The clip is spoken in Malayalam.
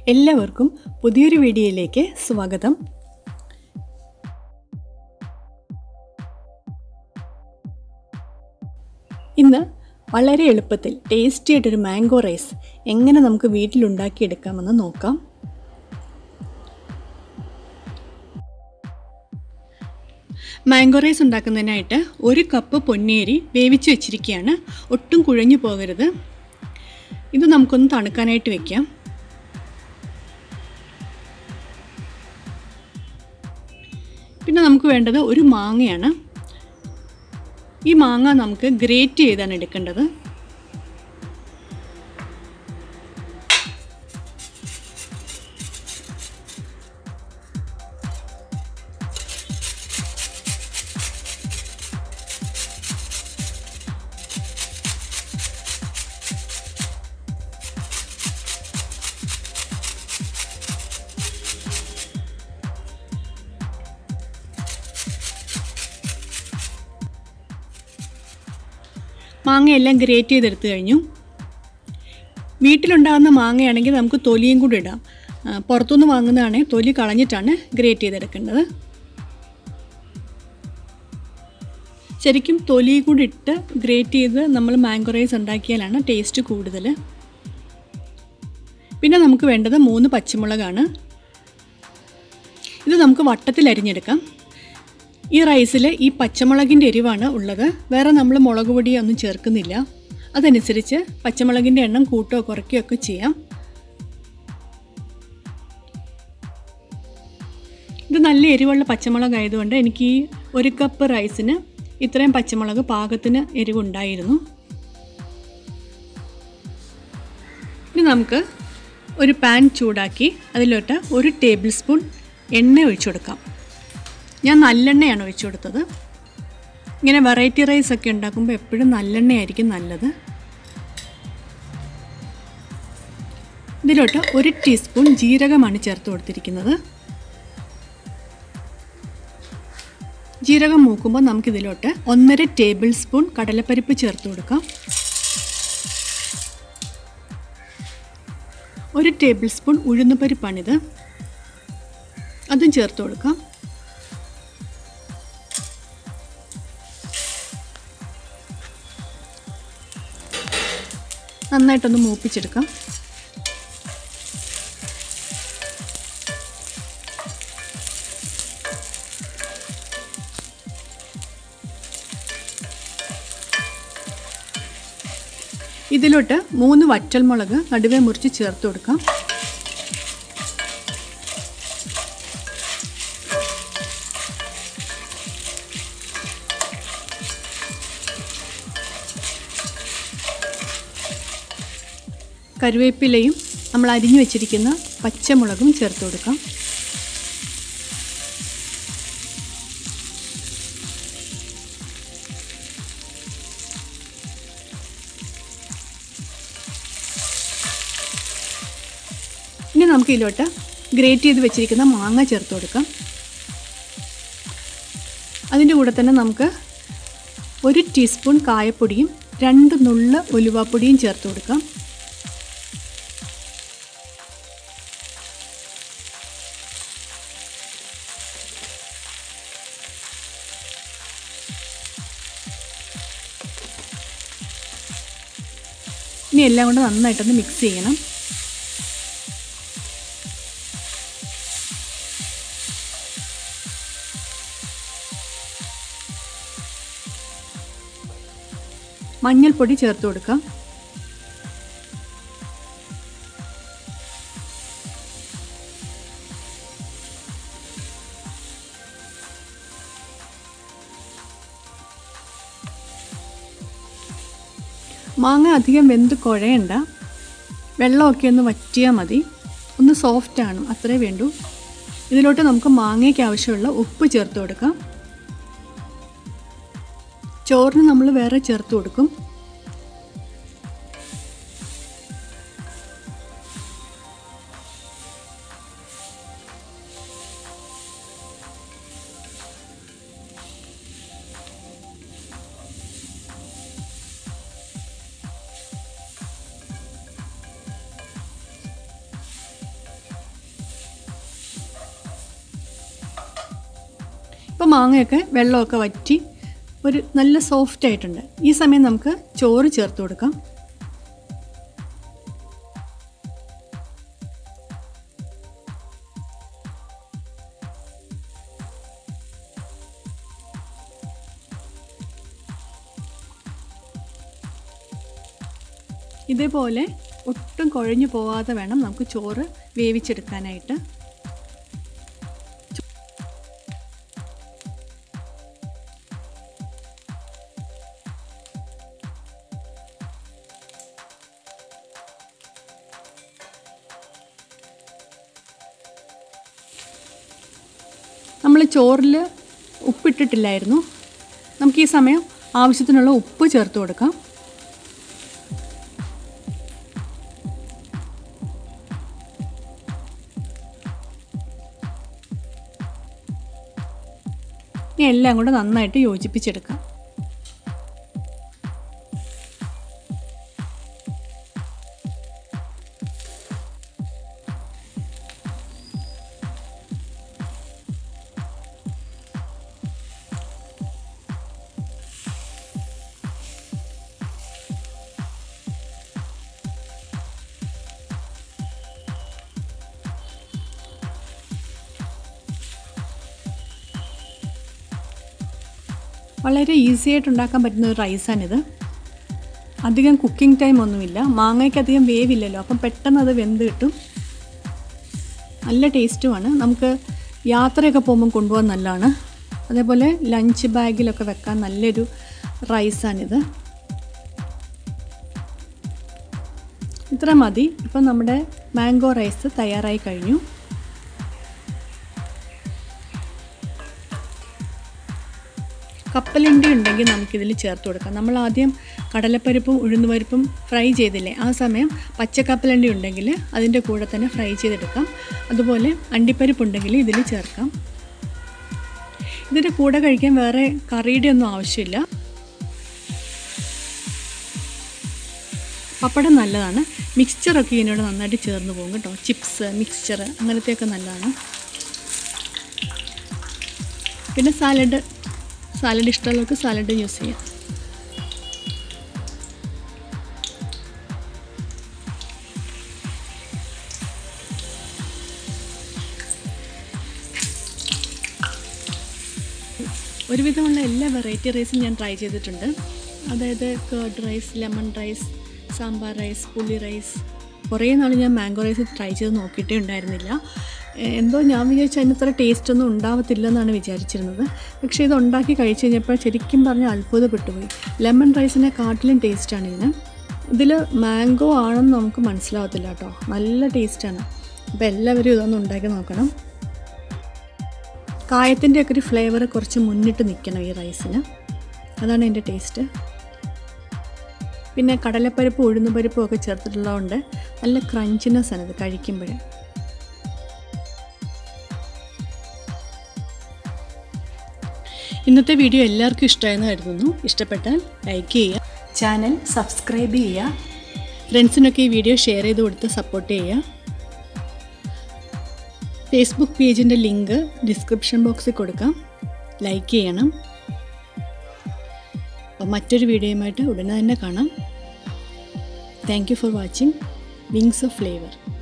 എല്ലാവർക്കും പുതിയൊരു വീഡിയോയിലേക്ക് സ്വാഗതം. ഇന്ന് വളരെ എളുപ്പത്തിൽ ടേസ്റ്റി ആയിട്ടൊരു മാംഗോ റൈസ് എങ്ങനെ നമുക്ക് വീട്ടിലുണ്ടാക്കിയെടുക്കാമെന്ന് നോക്കാം. മാംഗോ റൈസ് ഉണ്ടാക്കുന്നതിനായിട്ട് 1 കപ്പ് പൊന്നിയരി വേവിച്ച് വെച്ചിരിക്കുകയാണ്. ഒട്ടും കുഴഞ്ഞു പോകരുത്. ഇത് നമുക്കൊന്ന് തണുക്കാനായിട്ട് വെക്കാം. പിന്നെ നമുക്ക് വേണ്ടത് ഒരു മാങ്ങയാണ്. ഈ മാങ്ങ നമുക്ക് ഗ്രേറ്റ് ചെയ്താണ് എടുക്കേണ്ടത്. മാങ്ങയെല്ലാം ഗ്രേറ്റ് ചെയ്തെടുത്തു കഴിഞ്ഞു. വീട്ടിലുണ്ടാകുന്ന മാങ്ങയാണെങ്കിൽ നമുക്ക് തൊലിയും കൂടി ഇടാം. പുറത്തുനിന്ന് വാങ്ങുന്നതാണെങ്കിൽ തൊലി കളഞ്ഞിട്ടാണ് ഗ്രേറ്റ് ചെയ്തെടുക്കേണ്ടത്. ശരിക്കും തൊലി കൂടി ഇട്ട് ഗ്രേറ്റ് ചെയ്ത് നമ്മൾ മാംഗോ റൈസ് ഉണ്ടാക്കിയാലാണ് ടേസ്റ്റ് കൂടുതൽ. പിന്നെ നമുക്ക് വേണ്ടത് 3 പച്ചമുളകാണ്. ഇത് നമുക്ക് വട്ടത്തിൽ അരിഞ്ഞെടുക്കാം. ഈ റൈസിൽ ഈ പച്ചമുളകിൻ്റെ എരിവാണ് ഉള്ളത്. വേറെ നമ്മൾ മുളക് പൊടിയൊന്നും ചേർക്കുന്നില്ല. അതനുസരിച്ച് പച്ചമുളകിൻ്റെ എണ്ണം കൂട്ടുകയോ കുറയ്ക്കുകയോ ഒക്കെ ചെയ്യാം. ഇത് നല്ല എരിവുള്ള പച്ചമുളകായതുകൊണ്ട് എനിക്ക് ഈ 1 കപ്പ് റൈസിന് ഇത്രയും പച്ചമുളക് പാകത്തിന് എരിവുണ്ടായിരുന്നു. ഇനി നമുക്ക് ഒരു പാൻ ചൂടാക്കി അതിലോട്ട് 1 ടേബിൾ സ്പൂൺ എണ്ണ ഒഴിച്ചു കൊടുക്കാം. ഞാൻ നല്ലെണ്ണയാണ് ഒഴിച്ചു കൊടുത്തത്. ഇങ്ങനെ വെറൈറ്റി റൈസ് ഒക്കെ ഉണ്ടാക്കുമ്പോൾ എപ്പോഴും നല്ലെണ്ണയായിരിക്കും നല്ലത്. ഇതിലോട്ട് 1 ടീസ്പൂൺ ജീരകമാണ് ചേർത്ത് കൊടുത്തിരിക്കുന്നത്. ജീരകം മൂക്കുമ്പോൾ നമുക്കിതിലോട്ട് 1.5 ടേബിൾ സ്പൂൺ കടലപ്പരിപ്പ് ചേർത്ത് കൊടുക്കാം. 1 ടേബിൾ സ്പൂൺ ഉഴുന്നുപരിപ്പാണിത്. അതും ചേർത്ത് കൊടുക്കാം. നന്നായിട്ടൊന്ന് മൂപ്പിച്ചെടുക്കാം. ഇതിലോട്ട് 3 വറ്റൽമുളക് നടുവേ മുറിച്ച് ചേർത്ത് കൊടുക്കാം. കറിവേപ്പിലയും നമ്മൾ അരിഞ്ഞു വെച്ചിരിക്കുന്ന പച്ചമുളകും ചേർത്ത് കൊടുക്കാം. ഇനി നമുക്ക് ഇതിലോട്ട് ഗ്രേറ്റ് ചെയ്ത് വെച്ചിരിക്കുന്ന മാങ്ങ ചേർത്ത് കൊടുക്കാം. അതിൻ്റെ കൂടെ തന്നെ നമുക്ക് 1 ടീസ്പൂൺ കായപ്പൊടിയും 2 നുള്ള് ഉലുവാപ്പൊടിയും ചേർത്ത് കൊടുക്കാം. ഇനി എല്ലാം കൊണ്ട് നന്നായിട്ടൊന്ന് മിക്സ് ചെയ്യണം. മഞ്ഞൾപ്പൊടി ചേർത്ത് കൊടുക്കാം. മാങ്ങ അധികം വെന്ത് കുഴയണ്ട. വെള്ളമൊക്കെ ഒന്ന് വറ്റിയാൽ മതി. ഒന്ന് സോഫ്റ്റാണ്, അത്രേ വേണ്ടൂ. ഇതിലോട്ട് നമുക്ക് മാങ്ങയ്ക്ക് ആവശ്യമുള്ള ഉപ്പ് ചേർത്ത് കൊടുക്കാം. ചോറിന് നമ്മൾ വേറെ ചേർത്ത് കൊടുക്കും. ഇപ്പോൾ മാങ്ങയൊക്കെ വെള്ളമൊക്കെ വറ്റി ഒരു നല്ല സോഫ്റ്റ് ആയിട്ടുണ്ട്. ഈ സമയം നമുക്ക് ചോറ് ചേർത്ത് കൊടുക്കാം. ഇതേപോലെ ഒട്ടും കുഴഞ്ഞു പോവാതെ വേണം നമുക്ക് ചോറ് വേവിച്ചെടുക്കാനായിട്ട്. നമ്മൾ ചോറിൽ ഉപ്പിട്ടിട്ടില്ലായിരുന്നു. നമുക്ക് ഈ സമയം ആവശ്യത്തിനുള്ള ഉപ്പ് ചേർത്ത് കൊടുക്കാം. ഇനി എല്ലാം കൂടെ നന്നായിട്ട് യോജിപ്പിച്ചെടുക്കാം. വളരെ ഈസി ആയിട്ട് ഉണ്ടാക്കാൻ പറ്റുന്ന ഒരു റൈസാണിത്. അധികം കുക്കിംഗ് ടൈം ഒന്നുമില്ല. മാങ്ങയ്ക്ക് അധികം വേവില്ലല്ലോ, അപ്പം പെട്ടെന്ന് അത് വെന്ത് കിട്ടും. നല്ല ടേസ്റ്റുമാണ്. നമുക്ക് യാത്രയൊക്കെ പോകുമ്പോൾ കൊണ്ടുപോകാൻ നല്ലതാണ്. അതേപോലെ ലഞ്ച് ബാഗിലൊക്കെ വെക്കാൻ നല്ലൊരു റൈസാണിത്. ഇത്ര മതി. ഇപ്പം നമ്മുടെ മാംഗോ റൈസ് തയ്യാറായി കഴിഞ്ഞു. കപ്പലണ്ടി ഉണ്ടെങ്കിൽ നമുക്കിതിൽ ചേർത്ത് കൊടുക്കാം. നമ്മൾ ആദ്യം കടലപ്പരിപ്പും ഉഴുന്നുപരിപ്പും ഫ്രൈ ചെയ്തില്ലേ, ആ സമയം പച്ചക്കപ്പലണ്ടി ഉണ്ടെങ്കിൽ അതിൻ്റെ കൂടെ തന്നെ ഫ്രൈ ചെയ്തെടുക്കാം. അതുപോലെ അണ്ടിപ്പരിപ്പ് ഉണ്ടെങ്കിൽ ഇതിൽ ചേർക്കാം. ഇതിൻ്റെ കൂടെ കഴിക്കാൻ വേറെ കറിയുടെ ഒന്നും ആവശ്യമില്ല. പപ്പടം നല്ലതാണ്. മിക്സ്ചറൊക്കെ ഇതിനോട് നന്നായിട്ട് ചേർന്ന് പോകും കേട്ടോ. ചിപ്സ്, മിക്സ്ചർ അങ്ങനത്തെയൊക്കെ നല്ലതാണ്. പിന്നെ സാലഡ് ഇഷ്ടമുള്ളവർക്ക് സാലഡ് യൂസ് ചെയ്യാം. ഒരുവിധമുള്ള എല്ലാ വെറൈറ്റി റൈസും ഞാൻ ട്രൈ ചെയ്തിട്ടുണ്ട്. അതായത് curd rice, lemon rice, sambar rice, പുളി റൈസ്. കുറേ നാൾ ഞാൻ മാംഗോ റൈസ് ട്രൈ ചെയ്ത് നോക്കിയിട്ടേ ഉണ്ടായിരുന്നില്ല. എന്തോ ഞാൻ വിചാരിച്ചു അതിനത്ര ടേസ്റ്റൊന്നും ഉണ്ടാവത്തില്ലെന്നാണ് വിചാരിച്ചിരുന്നത്. പക്ഷേ ഇത് ഉണ്ടാക്കി കഴിച്ച് കഴിഞ്ഞപ്പോൾ ശരിക്കും പറഞ്ഞാൽ അത്ഭുതപ്പെട്ടുപോയി. ലെമൺ റൈസിനെ കാട്ടിലും ടേസ്റ്റാണ് ഇതിന്. ഇതിൽ മാംഗോ ആണെന്ന് നമുക്ക് മനസ്സിലാവത്തില്ല കേട്ടോ. നല്ല ടേസ്റ്റാണ്. അപ്പോൾ എല്ലാവരും ഇതൊന്ന് ഉണ്ടാക്കി നോക്കണം. കായത്തിൻ്റെയൊക്കെ ഒരു ഫ്ലേവർ കുറച്ച് മുന്നിട്ട് നിൽക്കണം ഈ റൈസിന്. അതാണ് എൻ്റെ ടേസ്റ്റ്. പിന്നെ കടലപ്പരിപ്പ്, ഉഴുന്നുപരിപ്പും ഒക്കെ ചേർത്തിട്ടുള്ളതുകൊണ്ട് നല്ല ക്രഞ്ചിനെസ് ആണ് ഇത് കഴിക്കുമ്പോൾ. ഇന്നത്തെ വീഡിയോ എല്ലാവർക്കും ഇഷ്ടമായെന്ന് കരുതുന്നു. ഇഷ്ടപ്പെട്ടാൽ ലൈക്ക് ചെയ്യുക, ചാനൽ സബ്സ്ക്രൈബ് ചെയ്യുക, ഫ്രണ്ട്സിനൊക്കെ ഈ വീഡിയോ ഷെയർ ചെയ്ത് കൊടുത്ത് സപ്പോർട്ട് ചെയ്യുക. ഫേസ്ബുക്ക് പേജിൻ്റെ ലിങ്ക് ഡിസ്ക്രിപ്ഷൻ ബോക്സിൽ കൊടുക്കാം. ലൈക്ക് ചെയ്യണം. അപ്പോൾ മറ്റൊരു വീഡിയോയുമായിട്ട് ഉടനെ തന്നെ കാണാം. Thank you for watching wings of flavour.